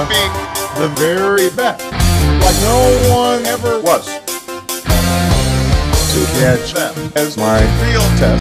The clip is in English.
being the very best, like no one ever was, to catch them as my real test.